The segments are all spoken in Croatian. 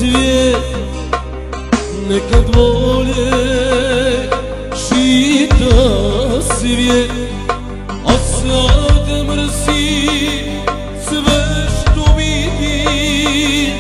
svijet nekad volje čita svijet, a sad mrzi sve što vidi.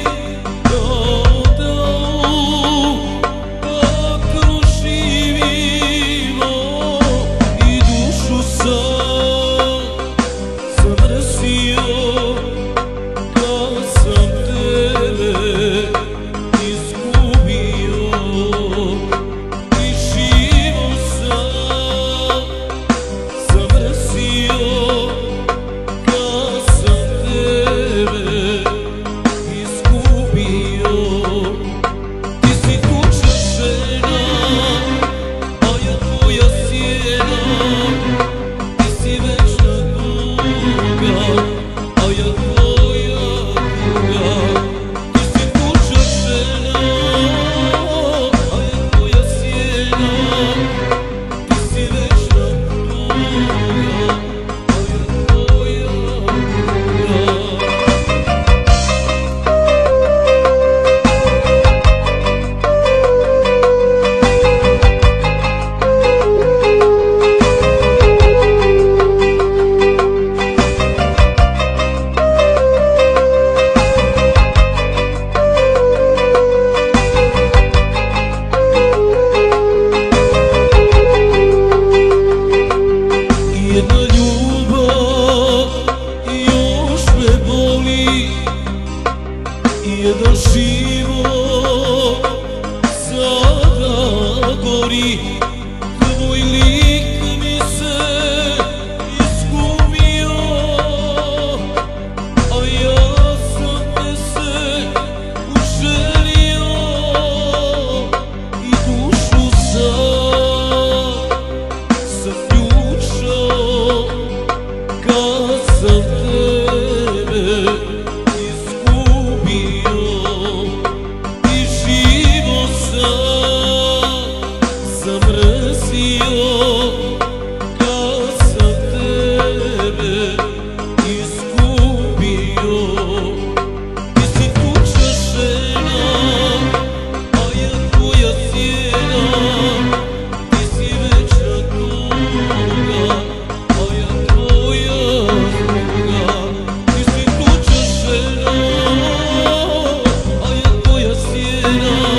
Tako živimo i dušu sam zamrzio kad sam tebe izgubio i život sam zamrzio kad sam tebe izgubio. Ti si tuča žena, a ja tvoja sjena, ti si večna tuga, a ja tvoja tuga. Ti si tuča žena, a ja tvoja sjena, ti si večna tuga, a ja tvoja tuga. Jedna ljubav još me boli, jedan život sada gori. Tvoj lik mi se izgubio, a ja sam te se uželio i dušu sam zaključao kad sam tebe izgubio i život sam zamrzio kad sam tebe izgubio. Ti si tuča žena, a ja tvoja sjena, ti si večna tuga, a ja tvoja tuga. Ti si tuča žena, a ja tvoja sjena,